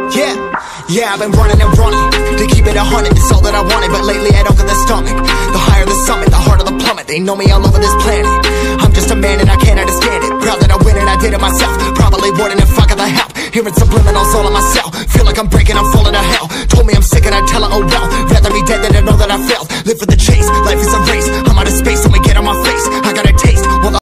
Yeah, I've been running and running to keep it 100, it's all that I wanted. But lately I don't get the stomach. The higher the summit, the harder the plummet. They know me all over this planet. I'm just a man and I can't understand it. Proud that I win and I did it myself. Probably wouldn't if I got the help. Hearing subliminals all on myself. Feel like I'm breaking, I'm falling to hell. Told me I'm sick and I tell her, oh well. Rather be dead than to know that I failed. Live for the chase, life is a race. I'm out of space, so we get on my face.